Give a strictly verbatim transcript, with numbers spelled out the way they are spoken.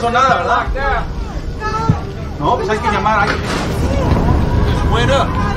pasó nada, ¿verdad? No, pues hay que llamar a alguien. Wait up.